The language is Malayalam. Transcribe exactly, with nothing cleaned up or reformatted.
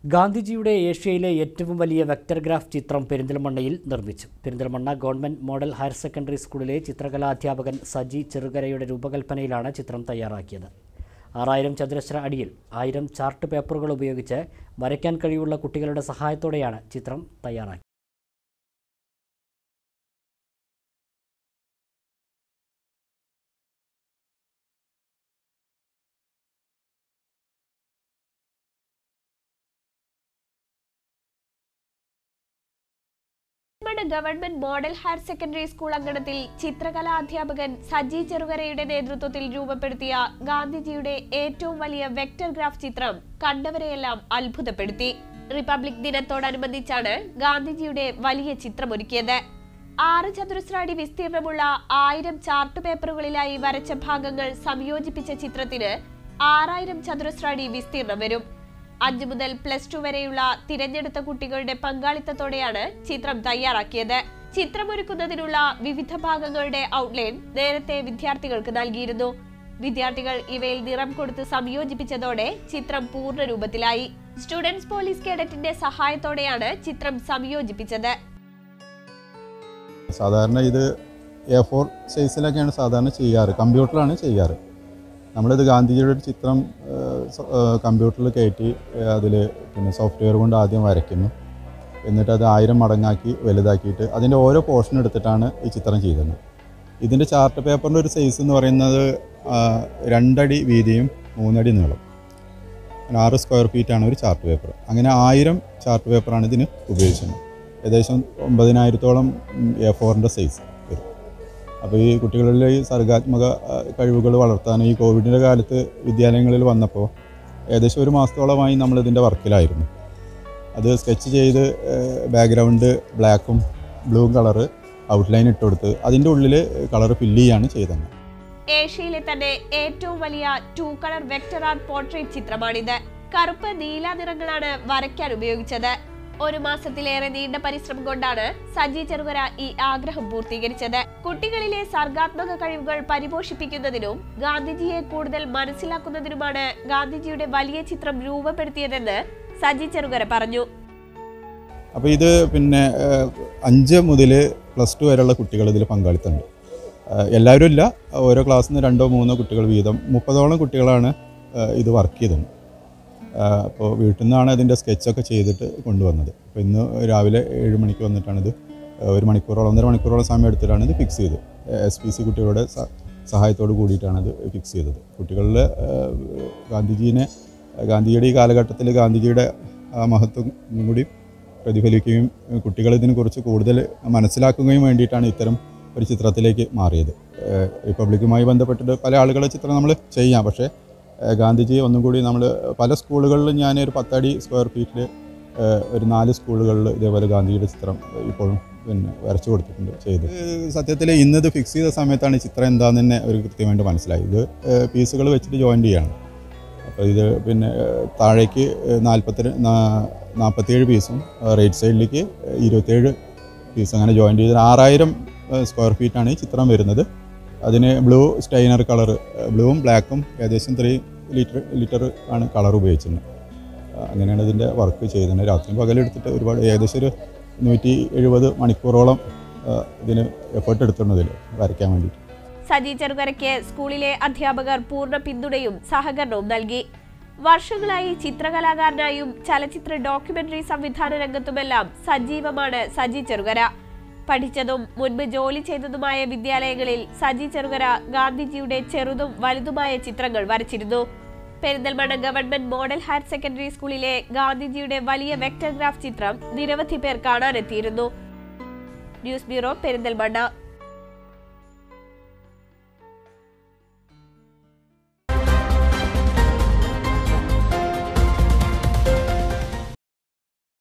ഗാന്ധിജിയുടെ ഏഷ്യയിലെ ഏറ്റവും വലിയ വെക്ടർ ഗ്രാഫ് ചിത്രം പെരിന്തൽമണ്ണയിൽ നിർമ്മിച്ചു. Perinthalmanna government model higher secondary സ്കൂളിലെ ചിത്രകലാധ്യാപകൻ സജി ചെറുകരയുടെ രൂപകൽപ്പനയിലാണ് ചിത്രം തയ്യാറാക്കിയത്. ആറായിരം ചതുരശ്ര അടിയിൽ ആയിരം ചാർട്ട് പേപ്പറുകൾ ഉപയോഗിച്ച് വരയ്ക്കാൻ കഴിവുള്ള കുട്ടികളുടെ സഹായത്തോടെയാണ് ചിത്രം തയ്യാറാക്കിയത്. Government model higher secondary school അങ്കണത്തിൽ ചിത്രകലാധ്യാപകൻ സജി ചെറുകരയുടെ നേതൃത്വത്തിൽ രൂപപ്പെടുത്തിയ ഗാന്ധിജിയുടെ ഏറ്റവും വലിയ വെക്ടർ ഗ്രാഫ് ചിത്രം കണ്ടവരെയെല്ലാം അത്ഭുതപ്പെടുത്തി. റിപ്പബ്ലിക് ദിനത്തോടനുബന്ധിച്ചാണ് ഗാന്ധിജിയുടെ വലിയ ചിത്രമൊരുക്കിയത്. ആറ് ചതുരശ്ര അടി വിസ്തീർണമുള്ള ആയിരം ചാർട്ട് പേപ്പറുകളിലായി വരച്ച ഭാഗങ്ങൾ സംയോജിപ്പിച്ച ചിത്രത്തിന് ആറായിരം ചതുരശ്ര അടി വിസ്തീർണം വരും. അഞ്ചു മുതൽ പ്ലസ് ടു വരെയുള്ള തിരഞ്ഞെടുത്ത കുട്ടികളുടെ പങ്കാളിത്തത്തോടെയാണ് ചിത്രം തയ്യാറാക്കിയത്. ചിത്രമൊരുക്കുന്നതിനുള്ള വിവിധ ഭാഗങ്ങളുടെ ഔട്ട്ലൈൻ നേരത്തെ വിദ്യാർത്ഥികൾക്ക് നൽകിയിരുന്നു. വിദ്യാർത്ഥികൾ ഇവയിൽ നിറം കൊടുത്ത് സംയോജിപ്പിച്ചതോടെ ചിത്രം പൂർണ്ണ രൂപത്തിലായി. സ്റ്റുഡൻസ് പോലീസ് കേഡറ്റിന്റെ സഹായത്തോടെയാണ് ചിത്രം സംയോജിപ്പിച്ചത്. സാധാരണ ഇത് എ ഫോർ സൈസിലൊക്കെയാണ് സാധാരണ ചെയ്യാറ്, കമ്പ്യൂട്ടറിലാണ് ചെയ്യാറ്. നമ്മളിത് ഗാന്ധിജിയുടെ ഒരു ചിത്രം കമ്പ്യൂട്ടറിൽ കയറ്റി അതിൽ പിന്നെ സോഫ്റ്റ്വെയർ കൊണ്ട് ആദ്യം വരയ്ക്കുന്നു. എന്നിട്ട് അത് ആയിരം മടങ്ങാക്കി വലുതാക്കിയിട്ട് അതിൻ്റെ ഓരോ പോർഷൻ എടുത്തിട്ടാണ് ഈ ചിത്രം ചെയ്തത്. ഇതിൻ്റെ ചാർട്ട് പേപ്പറിൻ്റെ ഒരു സൈസ് എന്ന് പറയുന്നത് രണ്ടടി വീതിയും മൂന്നടി നീളം, ആറ് സ്ക്വയർ ഫീറ്റാണ് ഒരു ചാർട്ട് പേപ്പർ. അങ്ങനെ ആയിരം ചാർട്ട് പേപ്പറാണ് ഇതിന് ഉപയോഗിച്ചത്. ഏകദേശം ഒമ്പതിനായിരത്തോളം എ ഫോറിൻ്റെ സൈസ് വരും. അപ്പോൾ ഈ കുട്ടികളിലെ ഈ സർഗാത്മക കഴിവുകൾ വളർത്താൻ ഈ കോവിഡിൻ്റെ കാലത്ത് വിദ്യാലയങ്ങളിൽ വന്നപ്പോൾ ഏകദേശം ഒരു മാസത്തോളമായി നമ്മളിതിൻ്റെ വർക്കിലായിരുന്നു. അത് സ്കെച്ച് ചെയ്ത് ബാക്ക്ഗ്രൗണ്ട് ബ്ലാക്കും ബ്ലൂവും കളറ് ഔട്ട്ലൈൻ ഇട്ട് കൊടുത്ത് അതിൻ്റെ ഉള്ളിൽ കളർ ഫില്ല് ചെയ്യാണ് ചെയ്തത്. ഏഷ്യയിലെ തന്നെ ഏറ്റവും വലിയ two colour vector art portrait ചിത്രമാണിത്. കറുപ്പ് നീല നിറങ്ങളാണ് വരയ്ക്കാൻ ഉപയോഗിച്ചത്. ഒരു മാസത്തിലേറെ നീണ്ട പരിശ്രമം കൊണ്ടാണ് സജി ചെറുകര ഈ ആഗ്രഹം പൂർത്തീകരിച്ചത്. കുട്ടികളിലെ സർഗാത്മക കഴിവുകൾ പരിപോഷിപ്പിക്കുന്നതിനും ഗാന്ധിജിയെ കൂടുതൽ മനസ്സിലാക്കുന്നതിനുമാണ് ഗാന്ധിജിയുടെ വലിയ ചിത്രം രൂപപ്പെടുത്തിയതെന്ന് സജി ചെറുകര പറഞ്ഞു. അപ്പോൾ ഇത് പിന്നെ അഞ്ച് മുതൽ പ്ലസ് ടു വരെയുള്ള കുട്ടികൾ ഇതിൽ പങ്കാളിത്തമുണ്ട്. എല്ലാവരും ഇല്ല, ഓരോ ക്ലാസ്സിൽ നിന്ന് രണ്ടോ മൂന്നോ കുട്ടികൾ വീതം മുപ്പതോളം കുട്ടികളാണ് ഇത് വർക്ക് ചെയ്തത്. അപ്പോൾ വീട്ടിൽ നിന്നാണ് അതിൻ്റെ സ്കെച്ചൊക്കെ ചെയ്തിട്ട് കൊണ്ടുവന്നത്. അപ്പോൾ ഇന്ന് രാവിലെ ഏഴ് മണിക്ക് വന്നിട്ടാണിത് ഒരു മണിക്കൂറോളം ഒന്നര മണിക്കൂറോളം സമയം എടുത്തിട്ടാണ് ഇത് ഫിക്സ് ചെയ്തത്. എസ് പി സി കുട്ടികളുടെ സഹായത്തോട് കൂടിയിട്ടാണ് ഇത് ഫിക്സ് ചെയ്തത്. കുട്ടികളിൽ ഗാന്ധിജീനെ ഗാന്ധിജിയുടെ ഈ കാലഘട്ടത്തിൽ ഗാന്ധിജിയുടെ മഹത്വം കൂടി പ്രതിഫലിക്കുകയും കുട്ടികൾ ഇതിനെക്കുറിച്ച് കൂടുതൽ മനസ്സിലാക്കുകയും വേണ്ടിയിട്ടാണ് ഇത്തരം ഒരു ചിത്രത്തിലേക്ക് മാറിയത്. റിപ്പബ്ലിക്കുമായി ബന്ധപ്പെട്ടിട്ട് പല ആളുകളുടെ ചിത്രം നമ്മൾ ചെയ്യാം, പക്ഷേ ഗാന്ധിജി ഒന്നും കൂടി നമ്മൾ പല സ്കൂളുകളിലും ഞാൻ ഒരു പത്തടി സ്ക്വയർ ഫീറ്റിൽ ഒരു നാല് സ്കൂളുകളിൽ ഇതേപോലെ ഗാന്ധിജിയുടെ ചിത്രം ഇപ്പോഴും പിന്നെ വരച്ചു കൊടുത്തിട്ടുണ്ട് ചെയ്ത്. സത്യത്തിൽ ഇന്നത് ഫിക്സ് ചെയ്ത സമയത്താണ് ചിത്രം എന്താണെന്ന് തന്നെ ഒരു കൃത്യമായിട്ട് മനസ്സിലായി. ഇത് പീസുകൾ വെച്ചിട്ട് ജോയിൻ്റ് ചെയ്യണം. അപ്പോൾ ഇത് പിന്നെ താഴേക്ക് നാൽപ്പത്തി നാൽപ്പത്തിയേഴ് പീസും റൈറ്റ് സൈഡിലേക്ക് ഇരുപത്തേഴ് പീസും അങ്ങനെ ജോയിൻ്റ് ചെയ്ത് ആറായിരം സ്ക്വയർ ഫീറ്റാണ് ഈ ചിത്രം വരുന്നത്. അതിന് ബ്ലൂ സ്റ്റൈനർ കളർ, ബ്ലൂവും ബ്ലാക്കും ഏകദേശം ത്രീ ലിറ്റർ ലിറ്റർ ആണ് കളർ ഉപയോഗിച്ചിരുന്നത്. അങ്ങനെയാണ് ഇതിൻ്റെ വർക്ക് ചെയ്യുന്നത്. രാത്രി പകലെടുത്തിട്ട് ഒരുപാട് ഏകദേശം ഒരു നൂറ്റി എഴുപത് മണിക്കൂറോളം ഇതിന് എഫേർട്ട് എടുത്തിട്ടുണ്ട് ഇതിൽ വരയ്ക്കാൻ വേണ്ടിയിട്ട്. സജി ചെറുകരയ്ക്ക് സ്കൂളിലെ അധ്യാപകർ പൂർണ്ണ പിന്തുണയും സഹകരണവും നൽകി. വർഷങ്ങളായി ചിത്രകലാകാരനായും ചലച്ചിത്ര ഡോക്യുമെന്ററി സംവിധാന രംഗത്തുമെല്ലാം സജീവമാണ് സജി ചെറുകര. പഠിച്ചതും മുൻപ് ജോലി ചെയ്തതുമായ വിദ്യാലയങ്ങളിൽ സജി ചെറുകര ഗാന്ധിജിയുടെ ചെറുതും വലുതുമായ ചിത്രങ്ങൾ വരച്ചിരുന്നു. Perinthalmanna government model higher secondary സ്കൂളിലെ ഗാന്ധിജിയുടെ വലിയ വെക്ടർ ഗ്രാഫ് ചിത്രം നിരവധി പേർ കാണാനെത്തിയിരുന്നു. News bureau, Perinthalmanna.